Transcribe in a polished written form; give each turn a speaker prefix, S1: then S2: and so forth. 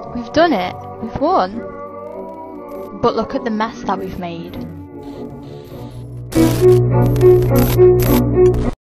S1: We've done it. We've won. But look at the mess that we've made.